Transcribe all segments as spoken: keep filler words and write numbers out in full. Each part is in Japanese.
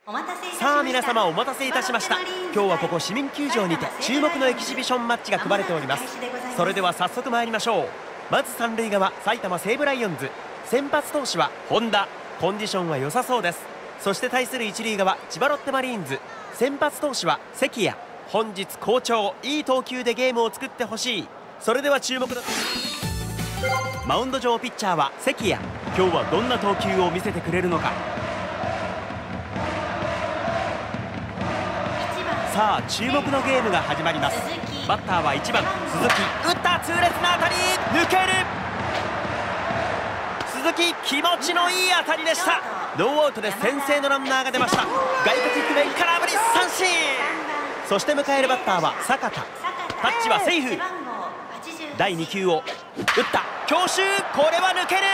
さあ皆様お待たせいたしました。今日はここ市民球場にて注目のエキシビションマッチが組まれております。それでは早速参りましょう。まず三塁側埼玉西武ライオンズ、先発投手は本田、コンディションは良さそうです。そして対する一塁側千葉ロッテマリーンズ、先発投手は関谷、本日好調、いい投球でゲームを作ってほしい。それでは注目のマウンド上ピッチャーは関谷、今日はどんな投球を見せてくれるのか。さあ注目のゲームが始まります。バッターはいちばん鈴木、打った痛烈な当たり、抜ける。鈴木、気持ちのいい当たりでした。ノーアウトで先制のランナーが出ました。外角低め空振り三振。そして迎えるバッターは坂田、タッチはセーフ。だいに球を打った強襲、これは抜ける。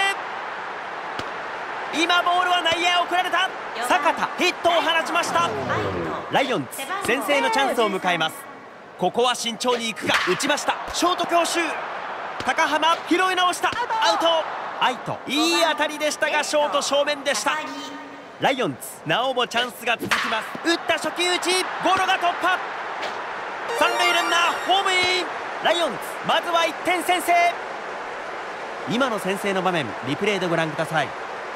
今ボールは内野へ送られた。坂田ヒットを放ちました。ライオンズ先制のチャンスを迎えます。ここは慎重に行くか、打ちました。ショート強襲、高浜拾い直した、アウト。アイト、いい当たりでしたがショート正面でした。ライオンズなおもチャンスが続きます。打った初球打ち、ゴロが突破。三塁ランナーホームイン。ライオンズまずはいってん先制。今の先制の場面リプレイでご覧ください。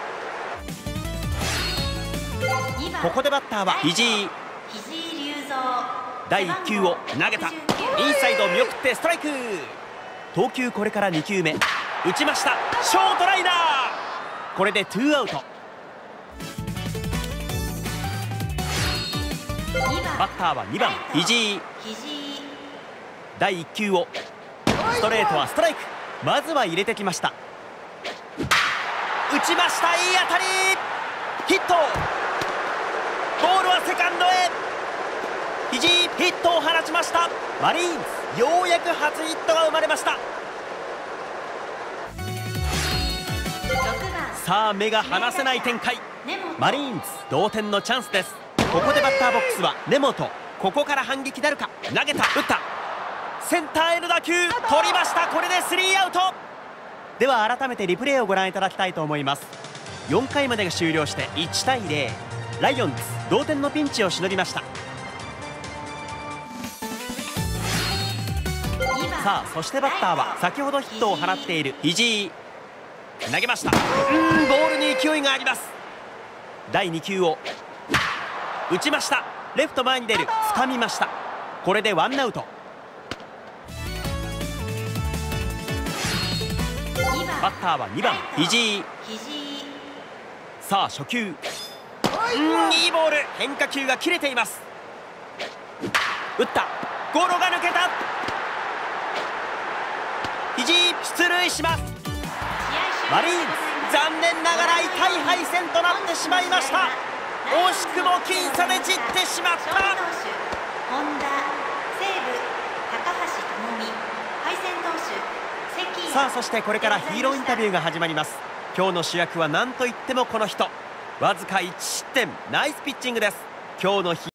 ここでバッターは藤井。だいいっ球を投げた、インサイド見送ってストライク。投球これからに球目、打ちました。ショートライナー、これでツーアウト。バッターはにばん藤井。だいいっ球をストレートはストライク。まずは入れてきました。打ちました、いい当たり、ヒット。ボールはセカンドへ。藤井ヒットを放ちました。マリーンズようやく初ヒットが生まれました。さあ目が離せない展開。マリーンズ同点のチャンスです。ここでバッターボックスは根本、ここから反撃なるか。投げた、打った、センターへの打球取りました。これでスリーアウト。では改めてリプレイをご覧いただきたいと思います。よんかいまでが終了していちたいゼロ、ライオンズ同点のピンチをしのぎました。さあそしてバッターは先ほどヒットを放っている藤井。投げました。うんボールに勢いがあります。だいに球を打ちました。レフト前に出る、掴みました。これでワンアウト。バッターはにばん藤井。さあ初球、うんいいボール、変化球が切れています。打った、ゴロが抜けた。藤井出塁します。マリーンズ残念ながら痛い敗戦となってしまいました。惜しくも僅差で散ってしまった。さあそしてこれからヒーローインタビューが始まります。今日の主役は何といってもこの人。わずかいち失点、ナイスピッチングです。今日の